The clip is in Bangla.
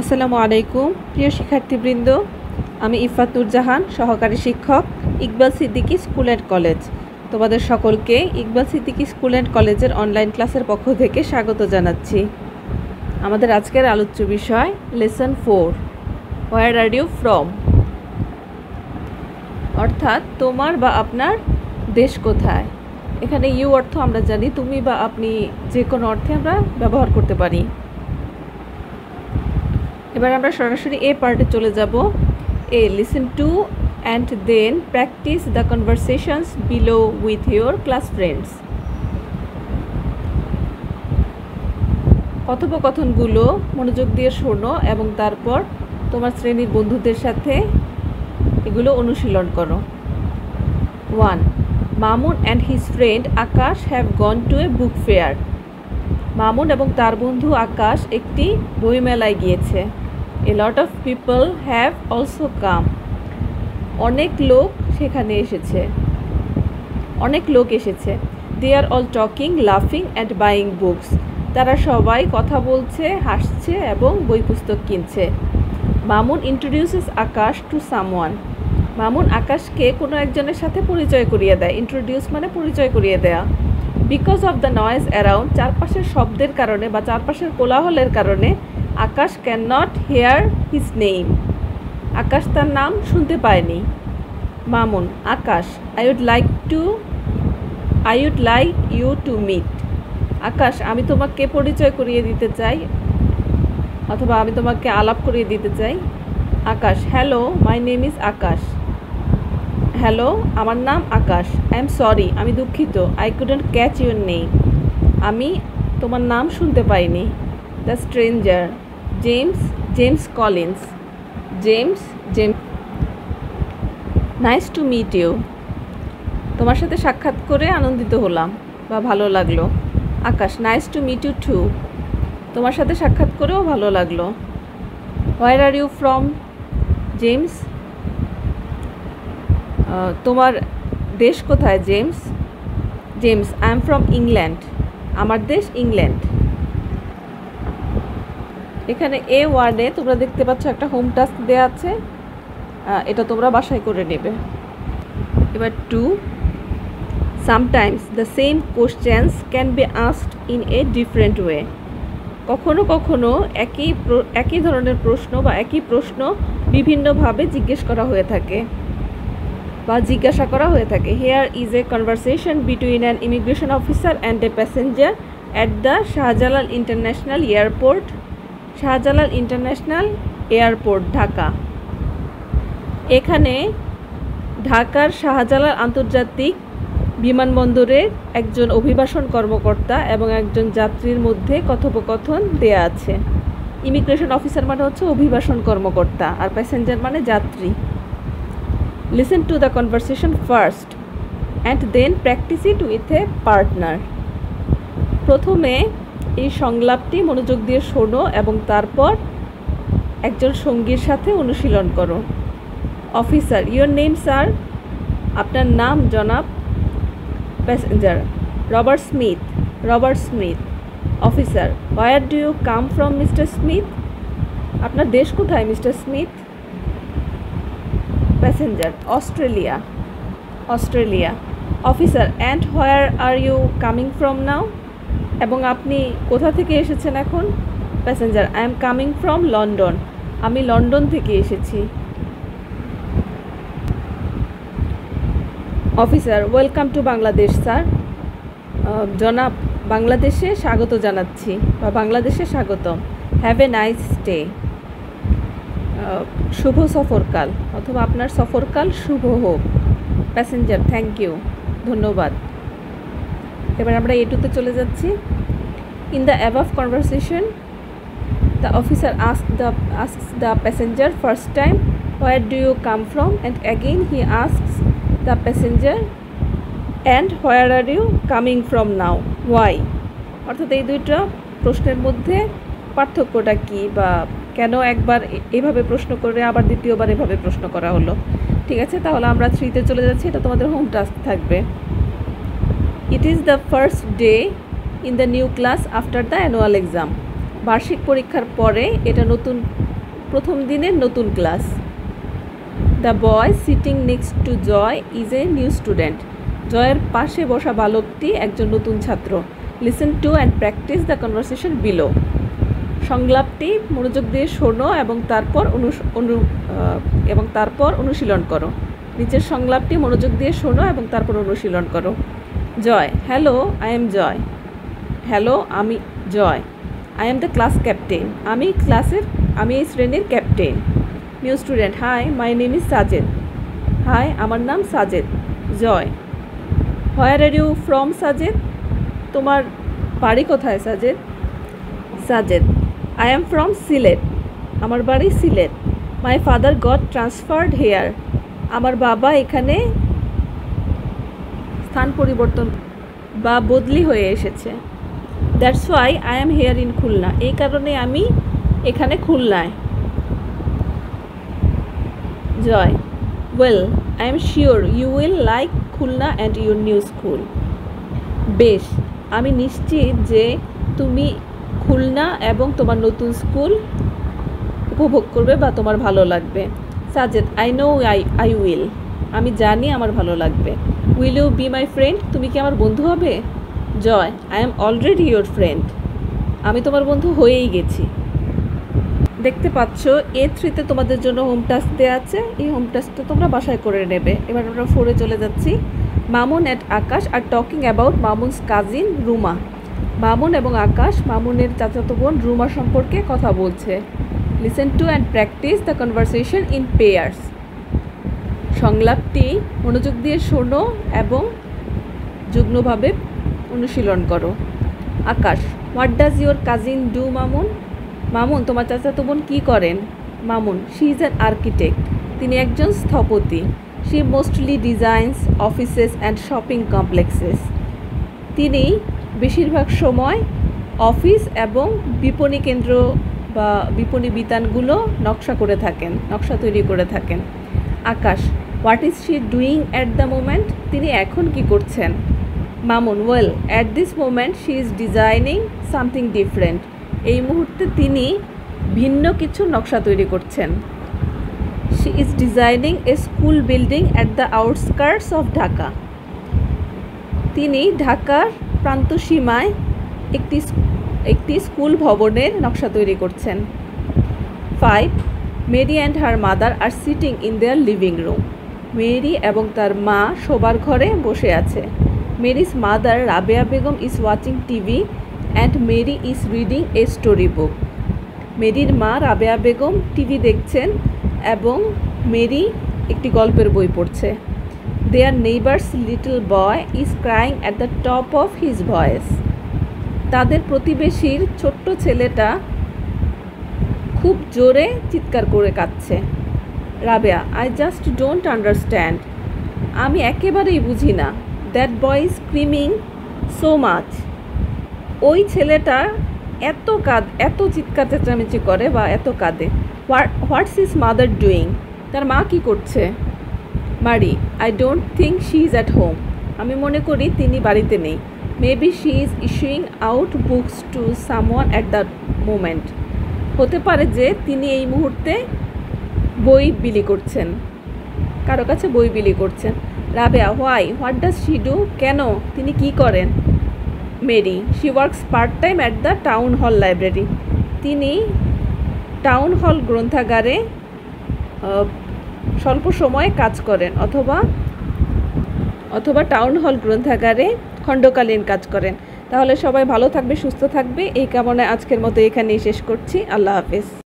আসসালামু আলাইকুম প্রিয় শিক্ষার্থীবৃন্দ, আমি ইফাত নূর জাহান, সহকারী শিক্ষক, Iqbal Siddiqui school and college. তোমাদের সকলকে ইকবাল সিদ্দিকী স্কুল অ্যান্ড কলেজের অনলাইন ক্লাসের পক্ষ থেকে স্বাগত জানাচ্ছি। আমাদের আজকের আলোচ্য বিষয় lesson 4, where are you from, অর্থাৎ তোমার বা আপনার দেশ কোথায়। এখানে ইউ অর্থ আমরা জানি তুমি বা আপনি যে কোনো অর্থে আমরা ব্যবহার করতে পারি। এবার আমরা সরাসরি এ পার্টে চলে যাব। A, listen to and then practice the conversations below with your class friends. কথোপকথনগুলো মনোযোগ দিয়ে শোনো এবং তারপর তোমার শ্রেণীর বন্ধুদের সাথে এগুলো অনুশীলন করো। 1. Mamun and his friend Akash have gone to a book fair. Mamun এবং তার বন্ধু আকাশ একটি বইমেলায় গিয়েছে। A lot of people have also come. অনেক লোক সেখানে এসেছে, অনেক লোক এসেছে। They are all talking, laughing and buying books. তারা সবাই কথা বলছে, হাসছে এবং বই পুস্তক কিনছে। Mamun introduces Akash to someone. Mamun আকাশকে কোনো একজনের সাথে পরিচয় করিয়ে দেয়। ইন্ট্রোডিউস মানে পরিচয় করিয়ে দেয়া। Because of the noise around, চারপাশের শব্দের কারণে বা চারপাশের কোলাহলের কারণে Akash can not hear his name. Akash তার নাম শুনতে পায়নি। Mamun, Akash, I would like you to meet. Akash, আমি তোমাকে পরিচয় করিয়ে দিতে চাই অথবা আমি তোমাকে আলাপ করিয়ে দিতে চাই। Akash, hello, my name is Akash. Hello, আমার নাম আকাশ। আই এম সরি, আমি দুঃখিত। I couldn't catch your name, আমি তোমার নাম শুনতে পাইনি। The stranger, James Collins. James, nice to meet you. তোমার সাথে সাক্ষাৎ করে আনন্দিত হলাম বা ভালো লাগলো। Akash, nice to meet you too. তোমার সাথে সাক্ষাৎ করেও ভালো লাগলো। Where are you from? James, তোমার দেশ কোথায়? James, I am from England. আমার দেশ ইংল্যান্ড। এখানে এ ওয়ার্ডে তোমরা দেখতে পাচ্ছ একটা হোম টাস্ক দেওয়া আছে, এটা তোমরা বাসায় করে নেবে। এবার 2, sometimes the same questions can be asked in a different way. কখনো কখনো একই ধরনের প্রশ্ন বা একই প্রশ্ন বিভিন্নভাবে জিজ্ঞেস করা হয়ে থাকে বা জিজ্ঞাসা করা হয়ে থাকে। Here is a conversation between an immigration officer and a passenger at the Shahjalal international airport. Shahjalal international airport, Dhaka. এখানে ঢাকার শাহজালাল আন্তর্জাতিক বিমানবন্দরের একজন অভিবাসন কর্মকর্তা এবং একজন যাত্রীর মধ্যে কথোপকথন দেয়া আছে। ইমিগ্রেশন অফিসার মানে হচ্ছে অভিবাসন কর্মকর্তা আর প্যাসেঞ্জার মানে যাত্রী। Listen to the conversation first and then practice it with a partner. প্রথমে এই সংলাপটি মনোযোগ দিয়ে শোনো এবং তারপর একজন সঙ্গীর সাথে অনুশীলন করো। Officer, your name sir. আপনার নাম জনাব। Passenger, Robert Smith. Officer, where do you come from mister Smith? আপনার দেশ কোথায় mister Smith? Passenger, Australia. Officer, and where are you coming from now? এবং আপনি কোথা থেকে এসেছেন এখন? Passenger, I am coming from London. আমি লন্ডন থেকে এসেছি। Officer, welcome to Bangladesh sir. জনাব, বাংলাদেশে স্বাগত জানাচ্ছি বা বাংলাদেশে স্বাগতম। Have a nice stay. শুভ সফরকাল অথবা আপনার সফরকাল শুভ হোক। প্যাসেঞ্জার, থ্যাংক ইউ, ধন্যবাদ। এবার আমরা এটুতে চলে যাচ্ছি। In the above conversation the officer asks the passenger first time, where do you come from? And again he asks the passenger, and where are you coming from now? Why? অর্থাৎ এই দুইটা প্রশ্নের মধ্যে পার্থক্যটা কি বা কেন একবার এভাবে প্রশ্ন করে আবার দ্বিতীয়বার এভাবে প্রশ্ন করা হলো। ঠিক আছে, তাহলে আমরা 3তে চলে যাচ্ছি। এটা তোমাদের হোম টাস্ক থাকবে। It is the first day in the new class after the annual exam. বার্ষিক পরীক্ষার পরে এটা নতুন প্রথম দিনের নতুন class. The boy sitting next to Joy is a new student. জয়ের পাশে বসা বালকটি একজন নতুন ছাত্র। Listen to and practice the conversation below. সংলাপটি মনোযোগ দিয়ে শোনো এবং তারপর অনুশীলন করো। নিচের সংলাপটি মনোযোগ দিয়ে শোনো এবং তারপর অনুশীলন করো। Joy, hello, I am Joy. Hello, আমি Joy. I am the class captain. আমি এই শ্রেণীর captain. New student, hi, my name is Sajed. Hi, আমার নাম Sajed. Joy, where are you from Sajed? তোমার বাড়ি কোথায় Sajed? Sajed, I am from Sylhet. আমার বাড়ি Sylhet. My father got transferred here. আমার বাবা এখানে স্থান পরিবর্তন বা বদলি হয়ে এসেছে। That's why I am here in Khulna. এই কারণে আমি এখানে খুলনায়। Joy, well, I am sure you will like Khulna and your new school. বেশ, আমি নিশ্চিত যে তুমি খুলনা এবং তোমার নতুন স্কুল উপভোগ করবে বা তোমার ভালো লাগবে। Sajed, I know I will. আমি জানি আমার ভালো লাগবে। Will you be my friend? তুমি কি আমার বন্ধু হবে? Joy, I am already your friend. আমি তোমার বন্ধু হয়েই গেছি। দেখতে পাচ্ছ A3-তে তোমাদের জন্য হোম টাস্ক দেওয়া আছে। এই হোম টাস্কটা তোমরা বাসায় করে নেবে। এবার আমরা 4-এ চলে যাচ্ছি। Mamun and Akash are talking about Mamun's cousin Ruma. Mamun এবং আকাশ মামুনের চাচাতো বোন রুমা সম্পর্কে কথা বলছে। Listen to and practice the conversation in pairs. সংলাপটি মনোযোগ দিয়ে শোনো এবং যুগ্মভাবে অনুশীলন করো। Akash, what does your cousin do Mamun? Mamun, তোমার চাচাতো বোন কী করেন? Mamun, she is an architect. তিনি একজন স্থপতি। She mostly designs offices and shopping complexes. তিনি বেশিরভাগ সময় অফিস এবং বিপণী কেন্দ্র বা বিপণী বিতানগুলো নকশা তৈরি করে থাকেন। Akash, what is she doing at the moment? তিনি এখন কি করছেন? Mamun, well, at this moment she is designing something different. এই মুহূর্তে তিনি ভিন্ন কিছু নকশা তৈরি করছেন। She is designing a school building at the outskirts of Dhaka. তিনি ঢাকার প্রান্তসীমায় একটি স্কুল ভবনের নকশা তৈরি করছেন। 5. Mary and her mother are sitting in their living room. Mary এবং তার মা শোবার ঘরে বসে আছে। Mary's mother Rabeya Begum is watching TV and Mary is reading a story book. মেরির মা রাবেয়া বেগম টিভি দেখছেন এবং মেরি একটি গল্পের বই পড়ছে। Their neighbour's little boy is crying at the top of his voice. তাদের প্রতিবেশীর ছোট্ট ছেলেটা খুব জোরে চিৎকার করে কাঁদছে। Rabeya, I just don't understand. আমি একেবারেই বুঝি না। That boy is screaming so much. ওই ছেলেটা এত চিৎকার চেঁচামেচি করে বা এত কাঁদে। What's his mother doing? তার মা কি করছে? Mary, I don't think she is at home. আমি মনে করি তিনি বাড়িতে নেই। Maybe she is issuing out books to someone at the moment. হতে পারে যে তিনি এই মুহূর্তে বই বিলি করছেন, কারো কাছে বই বিলি করছেন। Rabeya, what does she do? কেন? তিনি কি করেন? Mary, she works part time at the town hall library. তিনি টাউন হল গ্রন্থাগারে স্বল্প সময়ে কাজ করেন অথবা টাউন হল গ্রন্থাগারে খণ্ডকালীন কাজ করেন। তাহলে সবাই ভালো থাকবে, সুস্থ থাকবে এই কামনায় আজকের মতো এখানেই শেষ করছি। আল্লাহ হাফেজ।